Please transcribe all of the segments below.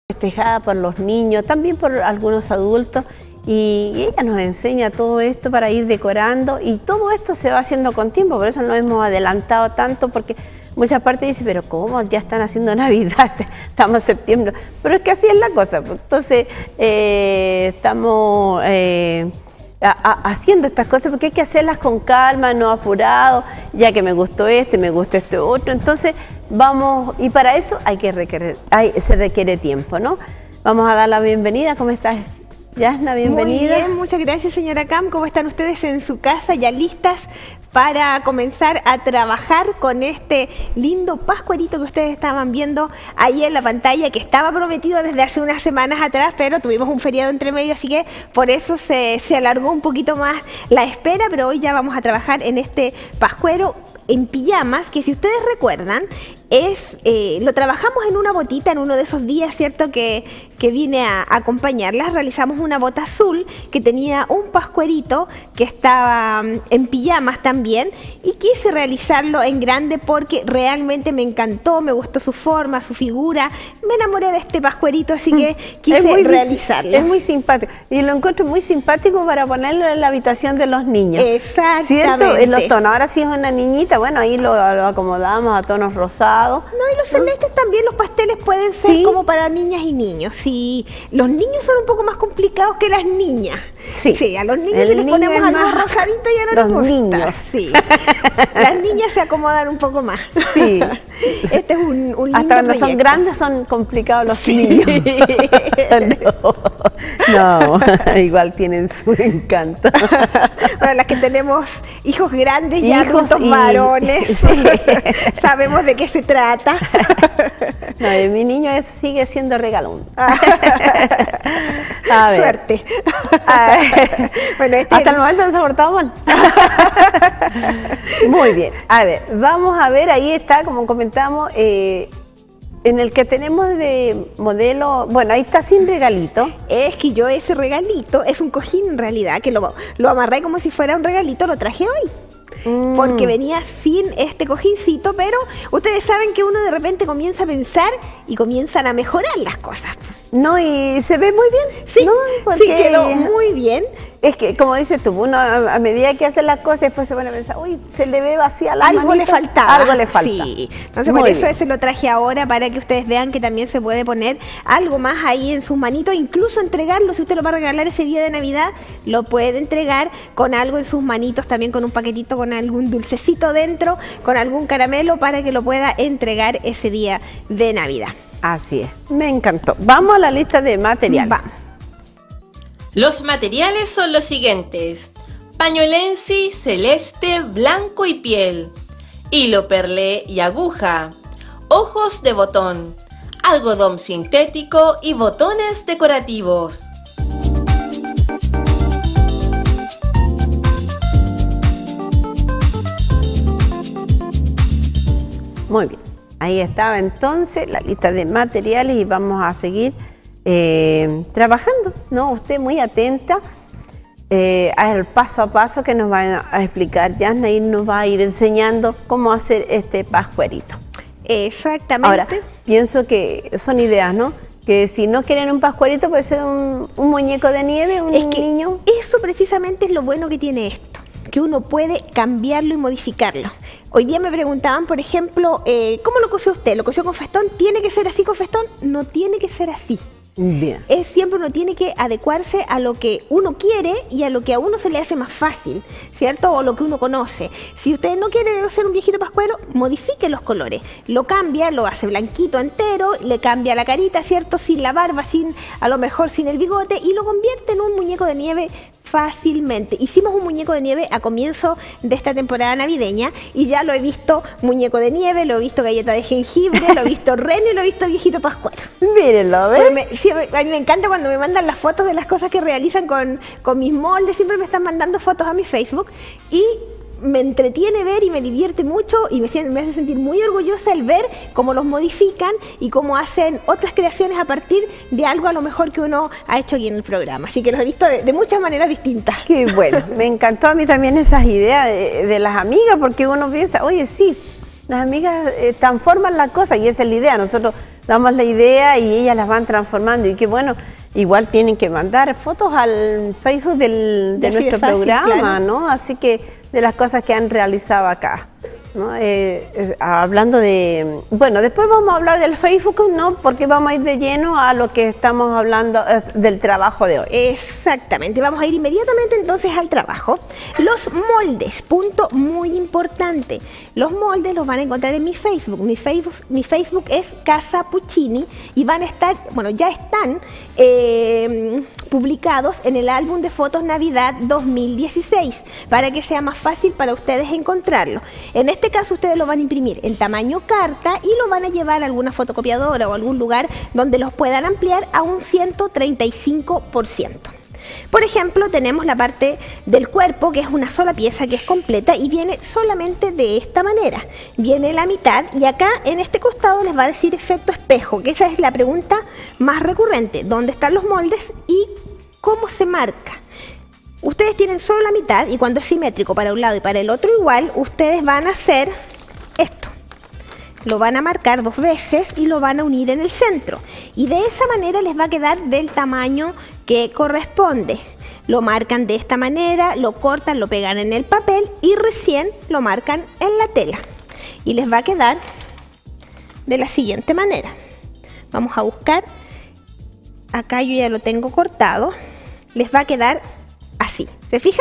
festejada por los niños, también por algunos adultos, y ella nos enseña todo esto para ir decorando, y todo esto se va haciendo con tiempo, por eso no hemos adelantado tanto, porque muchas partes dicen, pero ¿cómo? Ya están haciendo Navidad, estamos en septiembre, pero es que así es la cosa. Entonces estamos haciendo estas cosas porque hay que hacerlas con calma, no apurado, ya que me gustó me gusta este otro, entonces vamos, y para eso se requiere tiempo, ¿no? Vamos a dar la bienvenida. ¿Cómo estás, Yasna? Bienvenida. Muy bien, muchas gracias, señora Cam. ¿Cómo están ustedes en su casa, ya listas para comenzar a trabajar con este lindo pascuerito que ustedes estaban viendo ahí en la pantalla, que estaba prometido desde hace unas semanas atrás, pero tuvimos un feriado entre medio, así que por eso se alargó un poquito más la espera, pero hoy ya vamos a trabajar en este pascuero en pijamas, que si ustedes recuerdan, lo trabajamos en una botita en uno de esos días, ¿cierto? Que vine a acompañarlas. Realizamos una bota azul que tenía un pascuerito que estaba en pijamas también, y quise realizarlo en grande porque realmente me encantó, me gustó su forma, su figura, me enamoré de este pascuerito, así que quise realizarlo. Es muy simpático, y lo encuentro muy simpático para ponerlo en la habitación de los niños. Exactamente. ¿Cierto? En los tonos. Ahora sí es una niñita, bueno, ahí lo acomodamos a tonos rosados. No, y los celestes también, los pasteles pueden ser como para niñas y niños. Sí, los niños son un poco más complicados que las niñas. Sí, a los niños se les ponemos algo rosadito y ya no les gusta. Niños. Sí, las niñas se acomodan un poco más. Sí. Este es un lindo hasta cuando proyecto. son grandes son complicados los niños. No, igual tienen su encanto. Bueno, las que tenemos hijos grandes, ya adultos varones, sabemos de qué se trata. No, mi niño sigue siendo regalón. Suerte. Bueno, hasta el momento no se ha portado mal. Muy bien. A ver, vamos a ver, ahí está, como comentamos, en el que tenemos de modelo, bueno, ahí está sin regalito. Es que yo ese regalito, es un cojín en realidad, que lo amarré como si fuera un regalito, lo traje hoy. Porque venía sin este cojincito, pero ustedes saben que uno de repente comienza a pensar y comienzan a mejorar las cosas. No, y se ve muy bien. Sí, ¿no? Porque sí, quedó muy bien. Es que, como dices tú, uno a medida que hace las cosas, después se pone a pensar, uy, se le ve vacía la algo manita. Le faltaba. Algo le falta. Sí. Entonces, por eso ese lo traje ahora, para que ustedes vean que también se puede poner algo más ahí en sus manitos, incluso entregarlo, si usted lo va a regalar ese día de Navidad, lo puede entregar con algo en sus manitos, también con un paquetito, con algún dulcecito dentro, con algún caramelo, para que lo pueda entregar ese día de Navidad. Así es, me encantó. Vamos a la lista de materiales. Vamos. Los materiales son los siguientes: pañolensi, celeste, blanco y piel, hilo perlé y aguja, ojos de botón, algodón sintético y botones decorativos. Muy bien, ahí estaba entonces la lista de materiales y vamos a seguir trabajando, ¿no? Usted muy atenta al paso a paso que nos va a explicar Yasna, y nos va a ir enseñando cómo hacer este pascuerito. Exactamente. Ahora, pienso que son ideas, ¿no? Que si no quieren un pascuerito, puede ser un muñeco de nieve, un niño. Eso precisamente es lo bueno que tiene esto, que uno puede cambiarlo y modificarlo. Hoy día me preguntaban, por ejemplo, ¿cómo lo cosió usted? ¿Lo cosió con festón? ¿Tiene que ser así con festón? No tiene que ser así. Bien. Siempre uno tiene que adecuarse a lo que uno quiere y a lo que a uno se le hace más fácil, ¿cierto? O lo que uno conoce. Si usted no quiere hacer un viejito pascuero, modifique los colores. Lo cambia, lo hace blanquito entero, le cambia la carita, ¿cierto? Sin la barba, a lo mejor sin el bigote, y lo convierte en un muñeco de nieve fácilmente. Hicimos un muñeco de nieve a comienzo de esta temporada navideña, y ya lo he visto muñeco de nieve, lo he visto galleta de jengibre, lo he visto reno y lo he visto viejito pascuero. Mírenlo, ¿ves? A mí me encanta cuando me mandan las fotos de las cosas que realizan con mis moldes. Siempre me están mandando fotos a mi Facebook, y me entretiene ver y me divierte mucho, y me hace sentir muy orgullosa el ver cómo los modifican y cómo hacen otras creaciones a partir de algo a lo mejor que uno ha hecho aquí en el programa. Así que los he visto de muchas maneras distintas. Qué bueno, me encantó a mí también esas ideas de las amigas, porque uno piensa, oye, sí, las amigas transforman las cosas, y esa es la idea. Nosotros damos la idea y ellas las van transformando. Y que bueno, igual tienen que mandar fotos al Facebook de nuestro programa, claro, ¿no? Así que de las cosas que han realizado acá, ¿no? Hablando de... Bueno, después vamos a hablar del Facebook, ¿no? Porque vamos a ir de lleno a lo que estamos hablando del trabajo de hoy. Exactamente, vamos a ir inmediatamente entonces al trabajo. Los moldes, punto muy importante. Los moldes los van a encontrar en mi Facebook. Mi Facebook es Casa Puccini y van a estar, bueno, ya están publicados en el álbum de fotos Navidad 2016 para que sea más fácil para ustedes encontrarlo. En este caso ustedes lo van a imprimir en tamaño carta y lo van a llevar a alguna fotocopiadora o algún lugar donde los puedan ampliar a un 135%. Por ejemplo, tenemos la parte del cuerpo, que es una sola pieza que es completa y viene solamente de esta manera. Viene la mitad y acá en este costado les va a decir efecto espejo, que esa es la pregunta más recurrente. ¿Dónde están los moldes y cómo se marca? Ustedes tienen solo la mitad y cuando es simétrico para un lado y para el otro igual, ustedes van a hacer esto. Lo van a marcar 2 veces y lo van a unir en el centro. Y de esa manera les va a quedar del tamaño que corresponde. Lo marcan de esta manera, lo cortan, lo pegan en el papel y recién lo marcan en la tela. Y les va a quedar de la siguiente manera. Vamos a buscar. Acá yo ya lo tengo cortado. Les va a quedar así. ¿Se fijan?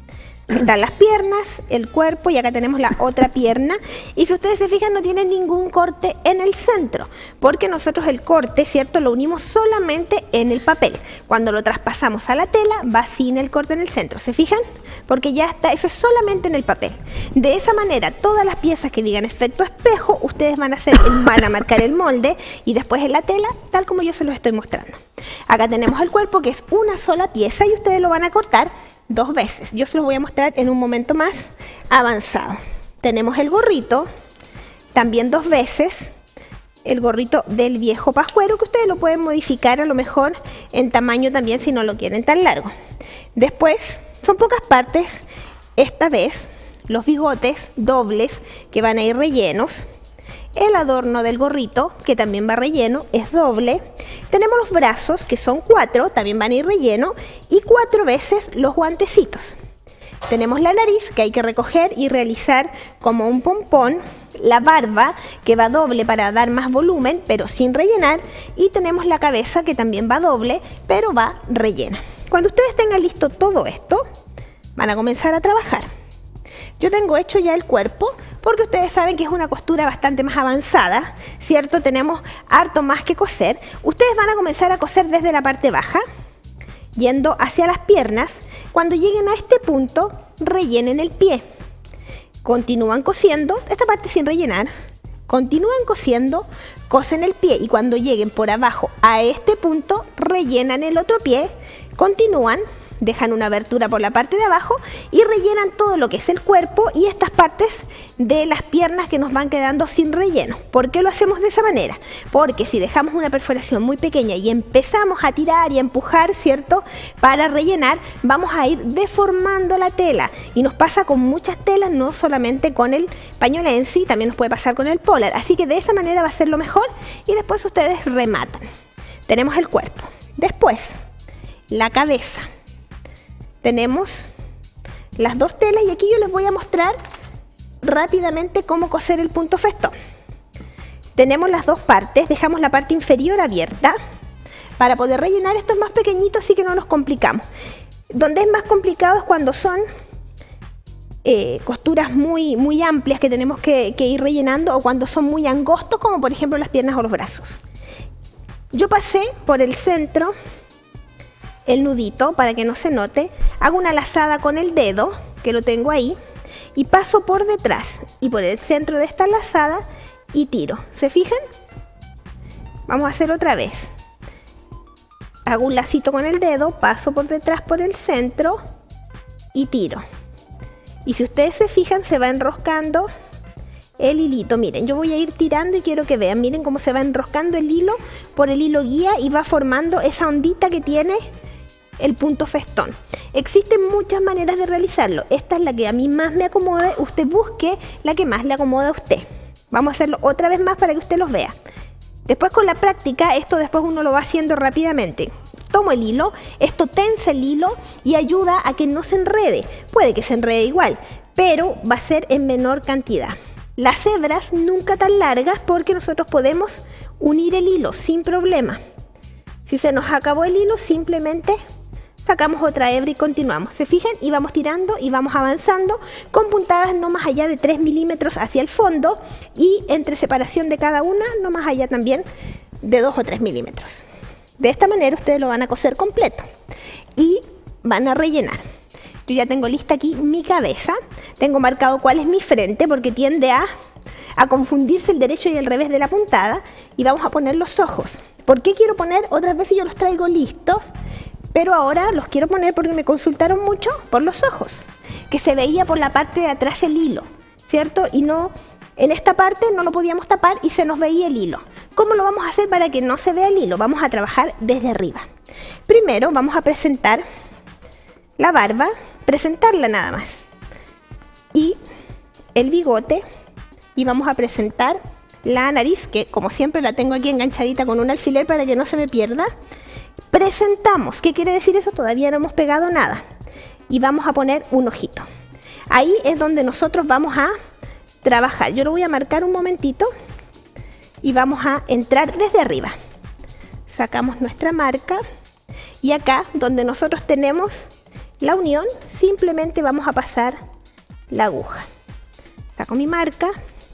Están las piernas, el cuerpo y acá tenemos la otra pierna. Y si ustedes se fijan no tienen ningún corte en el centro, porque nosotros el corte, ¿cierto?, lo unimos solamente en el papel. Cuando lo traspasamos a la tela va sin el corte en el centro. ¿Se fijan? Porque ya está, eso es solamente en el papel. De esa manera todas las piezas que digan efecto espejo, ustedes van a marcar el molde y después en la tela, tal como yo se los estoy mostrando. Acá tenemos el cuerpo, que es una sola pieza y ustedes lo van a cortar 2 veces. Yo se los voy a mostrar en un momento más avanzado. Tenemos el gorrito, también 2 veces. El gorrito del viejo pascuero, que ustedes lo pueden modificar a lo mejor en tamaño también si no lo quieren tan largo. Después, son pocas partes, esta vez los bigotes dobles que van a ir rellenos. El adorno del gorrito, que también va relleno, es doble. Tenemos los brazos, que son 4, también van a ir relleno. Y 4 veces los guantecitos. Tenemos la nariz, que hay que recoger y realizar como un pompón. La barba, que va doble para dar más volumen, pero sin rellenar. Y tenemos la cabeza, que también va doble, pero va rellena. Cuando ustedes tengan listo todo esto, van a comenzar a trabajar. Yo tengo hecho ya el cuerpo, porque ustedes saben que es una costura bastante más avanzada, ¿cierto? Tenemos harto más que coser. Ustedes van a comenzar a coser desde la parte baja, yendo hacia las piernas. Cuando lleguen a este punto, rellenen el pie. Continúan cosiendo, esta parte sin rellenar. Continúan cosiendo, cosen el pie y cuando lleguen por abajo a este punto, rellenan el otro pie, continúan. Dejan una abertura por la parte de abajo y rellenan todo lo que es el cuerpo y estas partes de las piernas que nos van quedando sin relleno. ¿Por qué lo hacemos de esa manera? Porque si dejamos una perforación muy pequeña y empezamos a tirar y a empujar, ¿cierto?, para rellenar, vamos a ir deformando la tela. Y nos pasa con muchas telas, no solamente con el pañuelo en sí, también nos puede pasar con el polar. Así que de esa manera va a ser lo mejor y después ustedes rematan. Tenemos el cuerpo. Después, la cabeza. Tenemos las 2 telas y aquí yo les voy a mostrar rápidamente cómo coser el punto festón. Tenemos las 2 partes, dejamos la parte inferior abierta para poder rellenar. Esto es más pequeñito, así que no nos complicamos. Donde es más complicado es cuando son costuras muy amplias que tenemos que ir rellenando o cuando son muy angostos, como por ejemplo las piernas o los brazos. Yo pasé por el centro el nudito para que no se note, hago una lazada con el dedo, que lo tengo ahí, y paso por detrás y por el centro de esta lazada y tiro. ¿Se fijan? Vamos a hacer otra vez. Hago un lacito con el dedo, paso por detrás por el centro y tiro. Y si ustedes se fijan, se va enroscando el hilito. Miren, yo voy a ir tirando y quiero que vean, miren cómo se va enroscando el hilo por el hilo guía y va formando esa ondita que tiene el punto festón. Existen muchas maneras de realizarlo. Esta es la que a mí más me acomoda. Usted busque la que más le acomoda a usted. Vamos a hacerlo otra vez más para que usted los vea. Después con la práctica, esto después uno lo va haciendo rápidamente. Tomo el hilo, esto tensa el hilo y ayuda a que no se enrede. Puede que se enrede igual, pero va a ser en menor cantidad. Las hebras nunca tan largas porque nosotros podemos unir el hilo sin problema. Si se nos acabó el hilo, simplemente sacamos otra hebra y continuamos. ¿Se fijan? Y vamos tirando y vamos avanzando con puntadas no más allá de 3 milímetros hacia el fondo y entre separación de cada una no más allá también de 2 o 3 milímetros. De esta manera ustedes lo van a coser completo y van a rellenar. Yo ya tengo lista aquí mi cabeza, tengo marcado cuál es mi frente porque tiende a confundirse el derecho y el revés de la puntada y vamos a poner los ojos. ¿Por qué quiero poner? Otras veces yo los traigo listos, pero ahora los quiero poner porque me consultaron mucho por los ojos, que se veía por la parte de atrás el hilo, ¿cierto? Y no, en esta parte no lo podíamos tapar y se nos veía el hilo. ¿Cómo lo vamos a hacer para que no se vea el hilo? Vamos a trabajar desde arriba. Primero vamos a presentar la barba, presentarla nada más, y el bigote, y vamos a presentar la nariz, que como siempre la tengo aquí enganchadita con un alfiler para que no se me pierda. Presentamos, ¿qué quiere decir eso? Todavía no hemos pegado nada y vamos a poner un ojito. Ahí es donde nosotros vamos a trabajar. Yo lo voy a marcar un momentito y vamos a entrar desde arriba. Sacamos nuestra marca y acá donde nosotros tenemos la unión simplemente vamos a pasar la aguja. Saco mi marca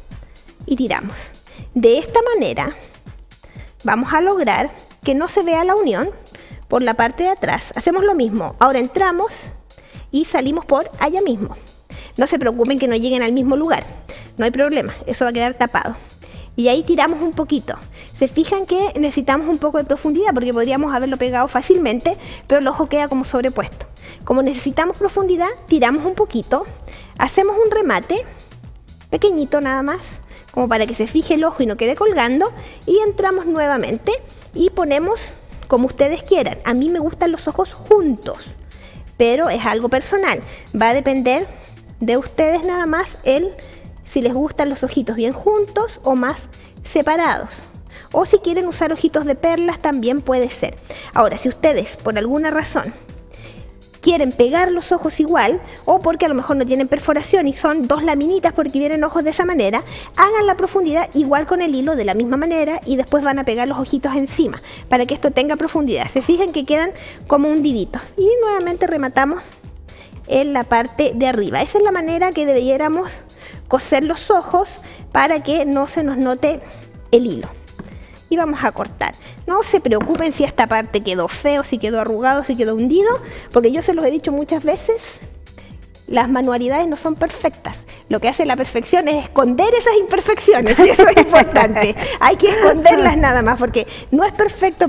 y tiramos. De esta manera vamos a lograr que no se vea la unión por la parte de atrás. Hacemos lo mismo. Ahora entramos y salimos por allá mismo. No se preocupen que no lleguen al mismo lugar. No hay problema, eso va a quedar tapado. Y ahí tiramos un poquito. Se fijan que necesitamos un poco de profundidad porque podríamos haberlo pegado fácilmente, pero el ojo queda como sobrepuesto. Como necesitamos profundidad, tiramos un poquito, hacemos un remate pequeñito nada más, como para que se fije el ojo y no quede colgando, y entramos nuevamente y ponemos como ustedes quieran. A mí me gustan los ojos juntos, pero es algo personal. Va a depender de ustedes nada más si les gustan los ojitos bien juntos o más separados. O si quieren usar ojitos de perlas también puede ser. Ahora, si ustedes por alguna razón quieren pegar los ojos igual, o porque a lo mejor no tienen perforación y son dos laminitas porque vienen ojos de esa manera, hagan la profundidad igual con el hilo de la misma manera y después van a pegar los ojitos encima para que esto tenga profundidad. Se fijan que quedan como hundidito y nuevamente rematamos en la parte de arriba. Esa es la manera que debiéramos coser los ojos para que no se nos note el hilo. Y vamos a cortar. No se preocupen si esta parte quedó feo, si quedó arrugado, si quedó hundido, porque yo se los he dicho muchas veces, las manualidades no son perfectas. Lo que hace la perfección es esconder esas imperfecciones, y eso es importante. Hay que esconderlas nada más, porque no es perfecto.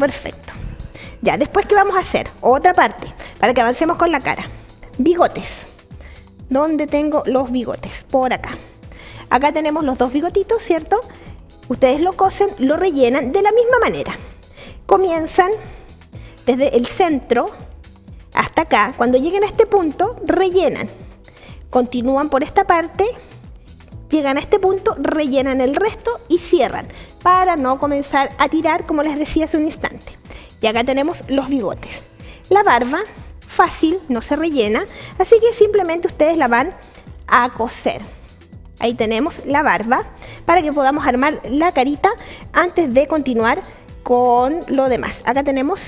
Ya, después, ¿qué vamos a hacer? Otra parte, para que avancemos con la cara. Bigotes. ¿Dónde tengo los bigotes? Por acá. Acá tenemos los dos bigotitos, ¿cierto? Ustedes lo cosen, lo rellenan de la misma manera. Comienzan desde el centro hasta acá. Cuando lleguen a este punto, rellenan. Continúan por esta parte, llegan a este punto, rellenan el resto y cierran para no comenzar a tirar, como les decía hace un instante. Y acá tenemos los bigotes. La barba, fácil, no se rellena, así que simplemente ustedes la van a coser. Ahí tenemos la barba para que podamos armar la carita antes de continuar con lo demás. Acá tenemos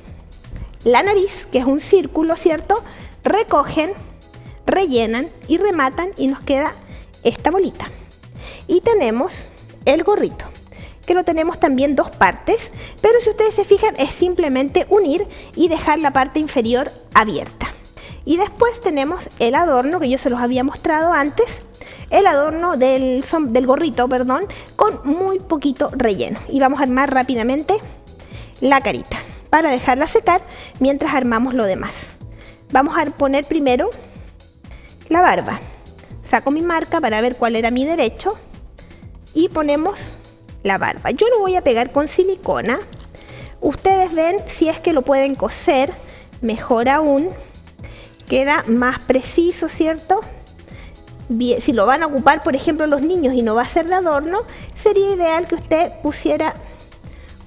la nariz, que es un círculo, ¿cierto? Recogen, rellenan y rematan y nos queda esta bolita. Y tenemos el gorrito, que lo tenemos también dos partes, pero si ustedes se fijan es simplemente unir y dejar la parte inferior abierta. Y después tenemos el adorno que yo se los había mostrado antes, el adorno del gorrito, perdón, con muy poquito relleno. Y vamos a armar rápidamente la carita para dejarla secar mientras armamos lo demás. Vamos a poner primero la barba. Saco mi marca para ver cuál era mi derecho y ponemos la barba. Yo lo voy a pegar con silicona. Ustedes ven si es que lo pueden coser, mejor aún. Queda más preciso, ¿cierto? Bien, si lo van a ocupar, por ejemplo, los niños y no va a ser de adorno, sería ideal que usted pusiera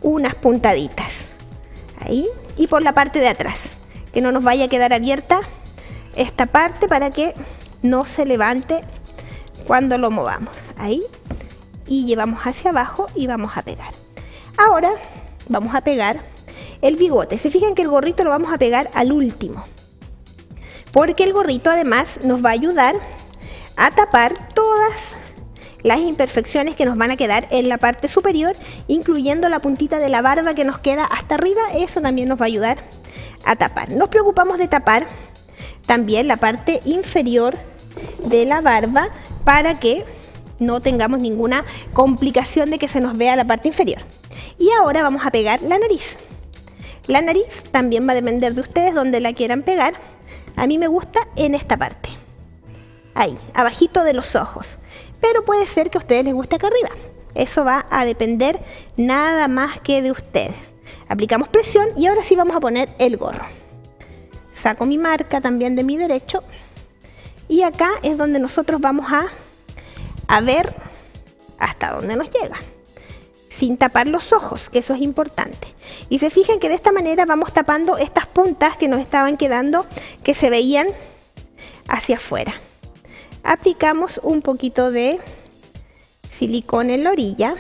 unas puntaditas. Ahí. Y por la parte de atrás. Que no nos vaya a quedar abierta esta parte para que no se levante cuando lo movamos. Ahí. Y llevamos hacia abajo y vamos a pegar. Ahora vamos a pegar el bigote. Se fijan que el gorrito lo vamos a pegar al último. Porque el gorrito además nos va a ayudar a tapar todas las imperfecciones que nos van a quedar en la parte superior, incluyendo la puntita de la barba que nos queda hasta arriba. Eso también nos va a ayudar a tapar. Nos preocupamos de tapar también la parte inferior de la barba para que no tengamos ninguna complicación de que se nos vea la parte inferior. Y ahora vamos a pegar la nariz. La nariz también va a depender de ustedes donde la quieran pegar. A mí me gusta en esta parte. Ahí, abajito de los ojos. Pero puede ser que a ustedes les guste acá arriba. Eso va a depender nada más que de ustedes. Aplicamos presión y ahora sí vamos a poner el gorro. Saco mi marca también de mi derecho. Y acá es donde nosotros vamos a ver hasta dónde nos llega. Sin tapar los ojos, que eso es importante. Y se fijan que de esta manera vamos tapando estas puntas que nos estaban quedando, que se veían hacia afuera. Aplicamos un poquito de silicona en la orilla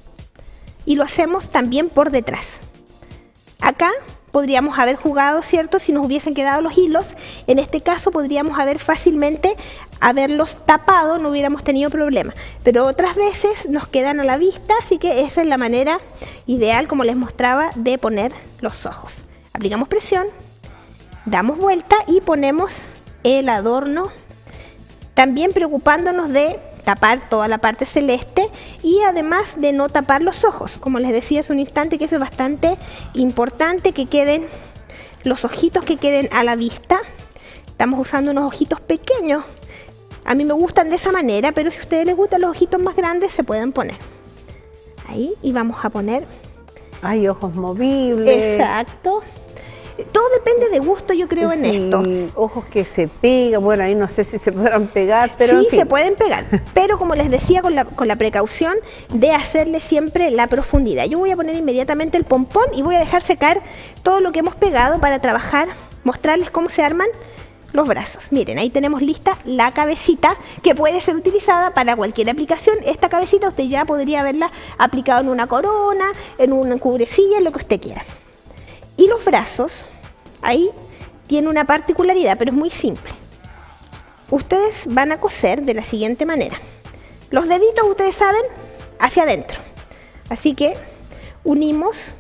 y lo hacemos también por detrás. Acá podríamos haber jugado, ¿cierto? Si nos hubiesen quedado los hilos, en este caso podríamos haber fácilmente haberlos tapado, no hubiéramos tenido problema. Pero otras veces nos quedan a la vista, así que esa es la manera ideal, como les mostraba, de poner los ojos. Aplicamos presión, damos vuelta y ponemos el adorno, también preocupándonos de tapar toda la parte celeste y además de no tapar los ojos. Como les decía hace un instante, que eso es bastante importante, que queden los ojitos que queden a la vista. Estamos usando unos ojitos pequeños. A mí me gustan de esa manera, pero si a ustedes les gustan los ojitos más grandes, se pueden poner. Ahí, y vamos a poner... Hay ojos movibles. Exacto. Todo depende de gusto, yo creo, en esto. Ojos que se pegan, bueno, ahí no sé si se podrán pegar, pero sí, en fin. Se pueden pegar, pero como les decía, con la precaución de hacerle siempre la profundidad. Yo voy a poner inmediatamente el pompón y voy a dejar secar todo lo que hemos pegado para trabajar, mostrarles cómo se arman los brazos. Miren, ahí tenemos lista la cabecita, que puede ser utilizada para cualquier aplicación. Esta cabecita usted ya podría haberla aplicado en una corona, en un cubrecilla, en lo que usted quiera. Y los brazos, ahí tiene una particularidad, pero es muy simple. Ustedes van a coser de la siguiente manera. Los deditos, ustedes saben, hacia adentro. Así que unimos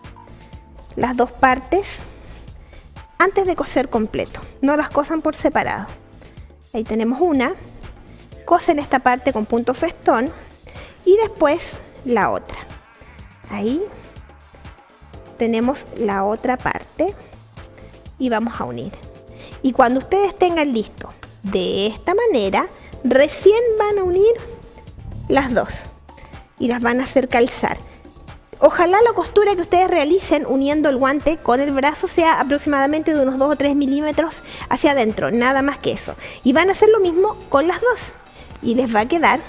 las dos partes antes de coser completo. No las cosan por separado. Ahí tenemos una. Cosen esta parte con punto festón y después la otra. Ahí tenemos la otra parte y vamos a unir. Y cuando ustedes tengan listo de esta manera, recién van a unir las dos y las van a hacer calzar. Ojalá la costura que ustedes realicen uniendo el guante con el brazo sea aproximadamente de unos 2 o 3 milímetros hacia adentro, nada más que eso. Y van a hacer lo mismo con las dos y les va a quedar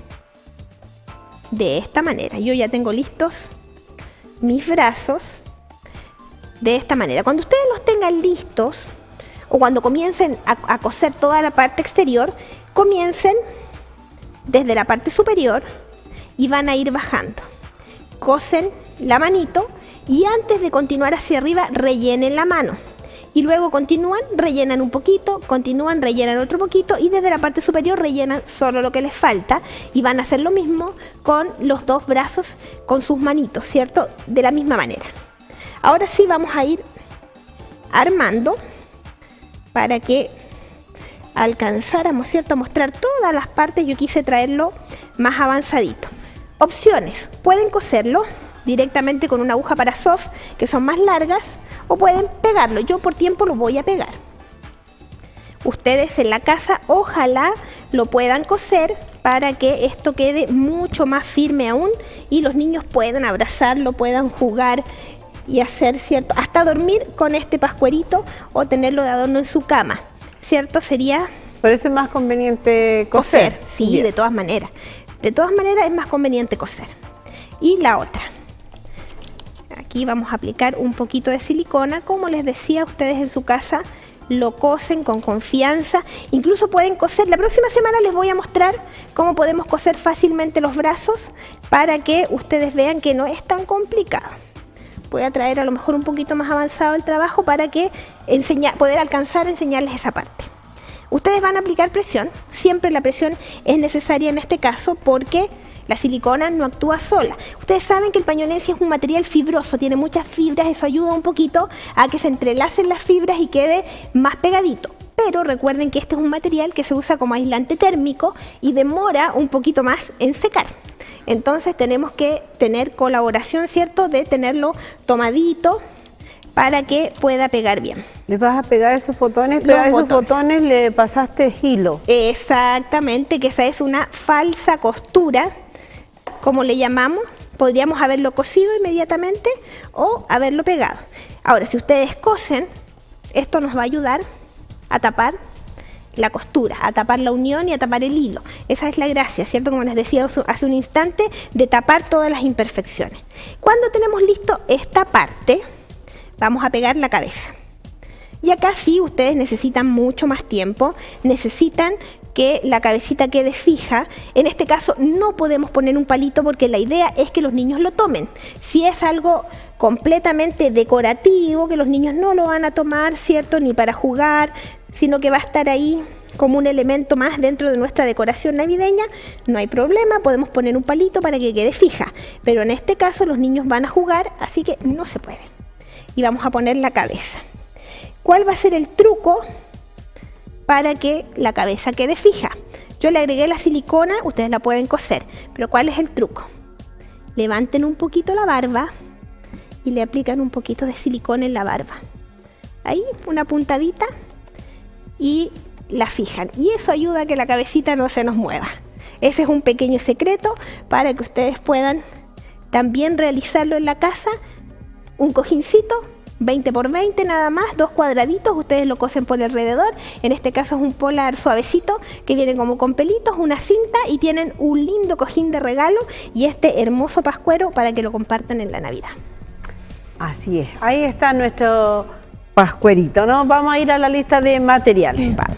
de esta manera. Yo ya tengo listos mis brazos de esta manera. Cuando ustedes los tengan listos o cuando comiencen a coser toda la parte exterior, comiencen desde la parte superior y van a ir bajando. Cosen la manito y antes de continuar hacia arriba rellenen la mano y luego continúan, rellenan un poquito, continúan, rellenan otro poquito y desde la parte superior rellenan solo lo que les falta y van a hacer lo mismo con los dos brazos con sus manitos, ¿cierto? De la misma manera. Ahora sí vamos a ir armando para que alcanzáramos, ¿cierto?, a mostrar todas las partes. Yo quise traerlo más avanzadito. Opciones, pueden coserlo directamente con una aguja para soft, que son más largas, o pueden pegarlo. Yo por tiempo lo voy a pegar. Ustedes en la casa ojalá lo puedan coser para que esto quede mucho más firme aún y los niños puedan abrazarlo, puedan jugar y hacer, ¿cierto?, hasta dormir con este pascuerito o tenerlo de adorno en su cama, ¿cierto? Sería... Por eso es más conveniente coser. Sí, bien. De todas maneras. De todas maneras es más conveniente coser. Y la otra. Aquí vamos a aplicar un poquito de silicona. Como les decía, ustedes en su casa lo cosen con confianza. Incluso pueden coser. La próxima semana les voy a mostrar cómo podemos coser fácilmente los brazos para que ustedes vean que no es tan complicado. Voy a traer a lo mejor un poquito más avanzado el trabajo para que poder alcanzar a enseñarles esa parte. Ustedes van a aplicar presión. Siempre la presión es necesaria en este caso porque la silicona no actúa sola. Ustedes saben que el pañolensi es un material fibroso, tiene muchas fibras, eso ayuda un poquito a que se entrelacen las fibras y quede más pegadito. Pero recuerden que este es un material que se usa como aislante térmico y demora un poquito más en secar. Entonces tenemos que tener colaboración, ¿cierto? De tenerlo tomadito para que pueda pegar bien. ¿Le vas a pegar esos botones? Pero a esos botones le pasaste hilo. Exactamente, que esa es una falsa costura, como le llamamos. Podríamos haberlo cosido inmediatamente o haberlo pegado. Ahora, si ustedes cosen, esto nos va a ayudar a tapar la costura, a tapar la unión y a tapar el hilo. Esa es la gracia, ¿cierto? Como les decía hace un instante, de tapar todas las imperfecciones. Cuando tenemos listo esta parte, vamos a pegar la cabeza. Y acá sí, ustedes necesitan mucho más tiempo, necesitan que la cabecita quede fija. En este caso no podemos poner un palito porque la idea es que los niños lo tomen. Si es algo completamente decorativo, que los niños no lo van a tomar, ¿cierto? Ni para jugar, sino que va a estar ahí como un elemento más dentro de nuestra decoración navideña, no hay problema, podemos poner un palito para que quede fija. Pero en este caso los niños van a jugar, así que no se puede. Y vamos a poner la cabeza. ¿Cuál va a ser el truco para que la cabeza quede fija? Yo le agregué la silicona, ustedes la pueden coser, pero ¿cuál es el truco? Levanten un poquito la barba y le aplican un poquito de silicona en la barba. Ahí, una puntadita y la fijan. Y eso ayuda a que la cabecita no se nos mueva. Ese es un pequeño secreto para que ustedes puedan también realizarlo en la casa. Un cojincito 20 por 20 nada más, 2 cuadraditos, ustedes lo cosen por alrededor. En este caso es un polar suavecito que viene como con pelitos, una cinta, y tienen un lindo cojín de regalo y este hermoso pascuero para que lo compartan en la Navidad. Así es, ahí está nuestro pascuerito, ¿no? Vamos a ir a la lista de materiales. Vamos.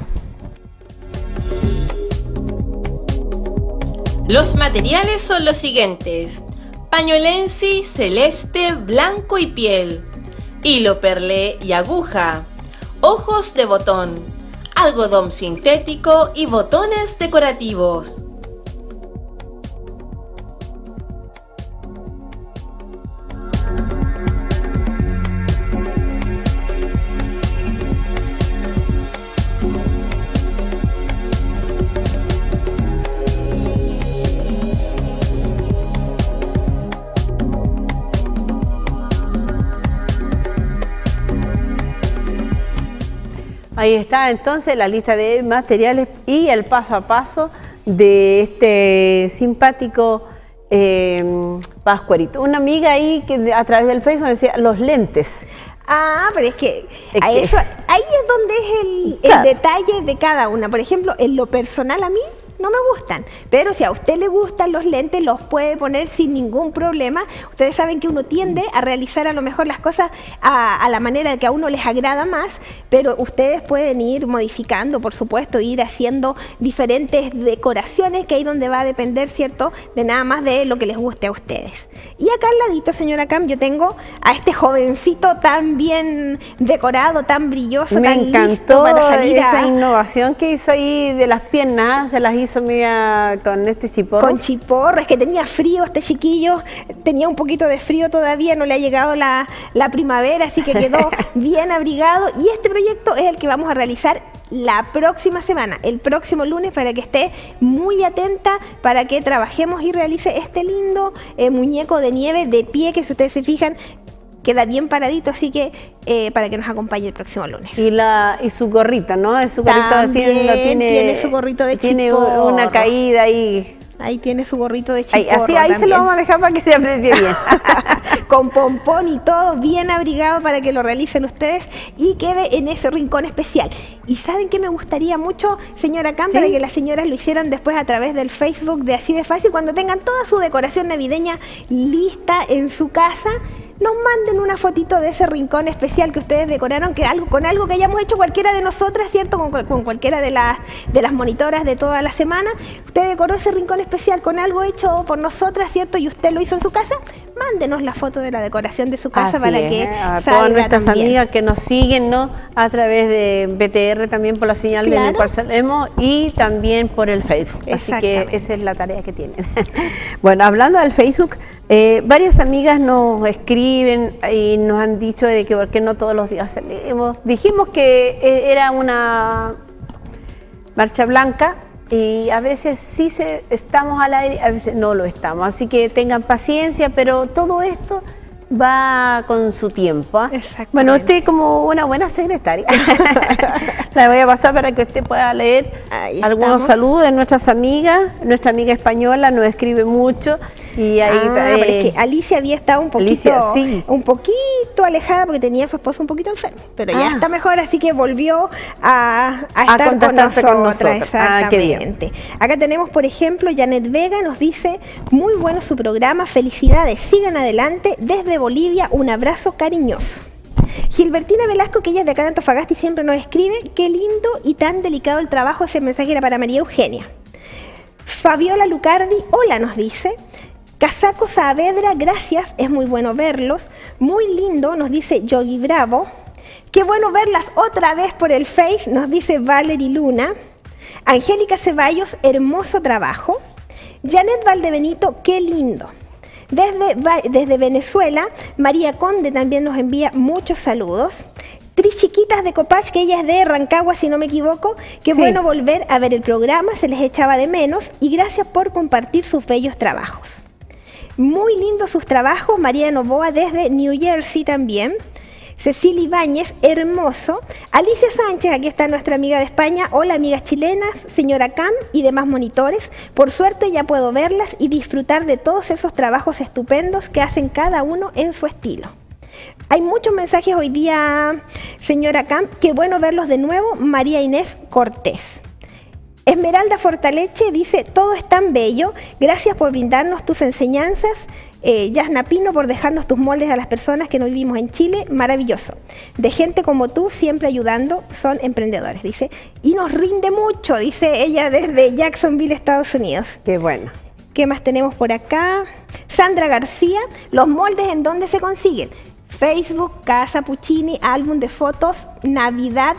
Los materiales son los siguientes: pañolensi, celeste, blanco y piel, hilo perlé y aguja, ojos de botón, algodón sintético y botones decorativos. Ahí está entonces la lista de materiales y el paso a paso de este simpático pascuerito. Una amiga ahí que a través del Facebook decía los lentes. Ah, pero es que ahí es donde es el detalle de cada una. Por ejemplo, en lo personal a mí no me gustan, pero si a usted le gustan los lentes, los puede poner sin ningún problema. Ustedes saben que uno tiende a realizar a lo mejor las cosas a la manera que a uno les agrada más, pero ustedes pueden ir modificando, por supuesto, ir haciendo diferentes decoraciones, que ahí donde va a depender, ¿cierto?, de nada más de lo que les guste a ustedes. Y acá al ladito, señora Cam, yo tengo a este jovencito tan bien decorado, tan brilloso, me tan encantó listo para salir esa innovación que hizo ahí de las piernas, se las hizo media con este chiporro. Con chiporro, es que tenía frío este chiquillo, tenía un poquito de frío todavía, no le ha llegado la primavera, así que quedó bien abrigado. Y este proyecto es el que vamos a realizar la próxima semana, el próximo lunes, para que esté muy atenta, para que trabajemos y realice este lindo muñeco de nieve de pie, que si ustedes se fijan, queda bien paradito, así que para que nos acompañe el próximo lunes. Y su gorrito, ¿no? Su gorrito también tiene su gorrito de chiporro. Tiene una caída ahí. Ahí tiene su gorrito de chiporro. Ahí se lo vamos a dejar para que se aprecie bien. Con pompón y todo, bien abrigado para que lo realicen ustedes y quede en ese rincón especial. ¿Y saben qué me gustaría mucho, señora Cam? ¿Sí? Para que las señoras lo hicieran después a través del Facebook de Así de Fácil, cuando tengan toda su decoración navideña lista en su casa, nos manden una fotito de ese rincón especial que ustedes decoraron, con algo que hayamos hecho cualquiera de nosotras, ¿cierto? Con cualquiera de las monitoras de toda la semana. Usted decoró ese rincón especial con algo hecho por nosotras, ¿cierto? Y usted lo hizo en su casa. Mándenos la foto de la decoración de su casa para que a salga todas nuestras también. amigas que nos siguen, ¿no? A través de BTR también por la señal de cual salemos y también por el Facebook. Así que esa es la tarea que tienen. Bueno, hablando del Facebook, varias amigas nos escriben y nos han dicho de que por qué no todos los días salimos. Dijimos que era una marcha blanca. Y a veces sí estamos al aire, a veces no lo estamos. Así que tengan paciencia, pero todo esto va con su tiempo. Bueno, usted como una buena secretaria, la voy a pasar para que usted pueda leer algunos saludos de nuestras amigas. Nuestra amiga española nos escribe mucho. Y ahí, pero es que Alicia había estado un poquito alejada porque tenía a su esposo un poquito enfermo, pero ya está mejor, así que volvió a estar con nosotras. Exactamente. Acá tenemos, por ejemplo, Janet Vega nos dice, muy bueno su programa, felicidades, sigan adelante, desde Bolivia, un abrazo cariñoso. Gilbertina Velasco, que ella es de acá de Antofagasta y siempre nos escribe, qué lindo y tan delicado el trabajo, ese mensaje era para María Eugenia. Fabiola Lucardi, hola, nos dice. Casaco Saavedra, gracias, es muy bueno verlos. Muy lindo, nos dice Yogi Bravo. Qué bueno verlas otra vez por el Face, nos dice Valerie Luna. Angélica Ceballos, hermoso trabajo. Janet Valdebenito, qué lindo. Desde Venezuela, María Conde también nos envía muchos saludos. Tris Chiquitas de Copach, que ella es de Rancagua, si no me equivoco. Qué bueno volver a ver el programa, se les echaba de menos. Y gracias por compartir sus bellos trabajos. Muy lindos sus trabajos, María Novoa desde New Jersey también. Cecilia Ibáñez, hermoso. Alicia Sánchez, aquí está nuestra amiga de España. Hola, amigas chilenas, señora Cam y demás monitores. Por suerte ya puedo verlas y disfrutar de todos esos trabajos estupendos que hacen cada uno en su estilo. Hay muchos mensajes hoy día, señora Cam. Qué bueno verlos de nuevo. María Inés Cortés. Esmeralda Fortaleche dice, todo es tan bello, gracias por brindarnos tus enseñanzas, Yasna Pino por dejarnos tus moldes a las personas que no vivimos en Chile, maravilloso. De gente como tú, siempre ayudando, son emprendedores, dice. Y nos rinde mucho, dice ella desde Jacksonville, Estados Unidos. Qué bueno. ¿Qué más tenemos por acá? Sandra García, los moldes en dónde se consiguen. Facebook, Casa Puccini, álbum de fotos, Navidad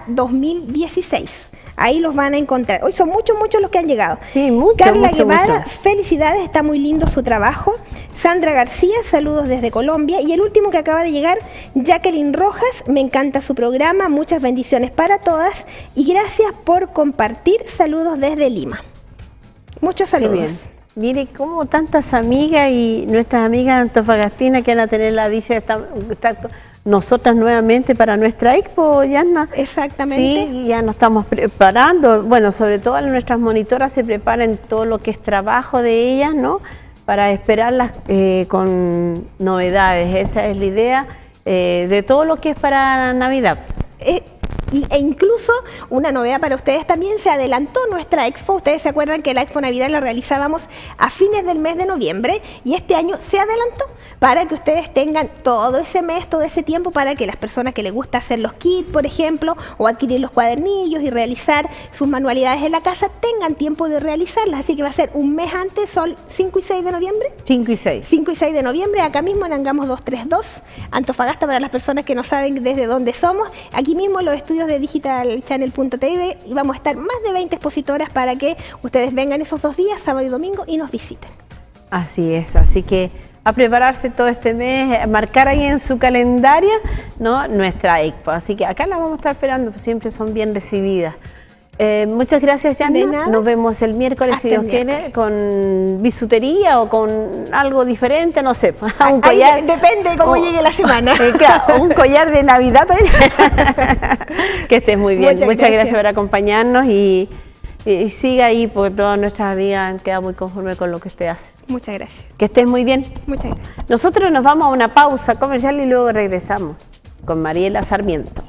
2016. Ahí los van a encontrar. Hoy son muchos los que han llegado. Sí, mucho, Carla Guevara, felicidades, está muy lindo su trabajo. Sandra García, saludos desde Colombia. Y el último que acaba de llegar, Jacqueline Rojas, me encanta su programa, muchas bendiciones para todas. Y gracias por compartir, saludos desde Lima. Muchos saludos. Mire, como tantas amigas y nuestras amigas antofagastinas que van a tener la dicha de estar nosotras nuevamente para nuestra expo, Yasna. Exactamente. Sí, ya nos estamos preparando. Bueno, sobre todo nuestras monitoras se preparan todo lo que es trabajo de ellas, ¿no? Para esperarlas con novedades. Esa es la idea de todo lo que es para Navidad. E incluso una novedad para ustedes también, se adelantó nuestra expo. Ustedes se acuerdan que la expo Navidad la realizábamos a fines del mes de noviembre y este año se adelantó para que ustedes tengan todo ese mes, todo ese tiempo, para que las personas que les gusta hacer los kits, por ejemplo, o adquirir los cuadernillos y realizar sus manualidades en la casa, tengan tiempo de realizarlas. Así que va a ser un mes antes, son 5 y 6 de noviembre. 5 y 6. 5 y 6 de noviembre, acá mismo en Angamos 232, Antofagasta, para las personas que no saben desde dónde somos. Aquí mismo en los estudios de digitalchannel.tv y vamos a estar más de 20 expositoras para que ustedes vengan esos 2 días, sábado y domingo, y nos visiten. Así es, así que a prepararse todo este mes, a marcar ahí en su calendario, ¿no?, nuestra expo. Así que acá la vamos a estar esperando, pues siempre son bien recibidas. Muchas gracias, Yasna. Nos vemos el miércoles, si Dios quiere, con bisutería o con algo diferente, no sé. Un collar. Depende de cómo llegue la semana. Claro, un collar de Navidad también. Que estés muy bien. Muchas gracias por acompañarnos y siga ahí, porque todas nuestras amigas han quedado muy conformes con lo que usted hace. Muchas gracias. Que estés muy bien. Muchas gracias. Nosotros nos vamos a una pausa comercial y luego regresamos con Mariela Sarmiento.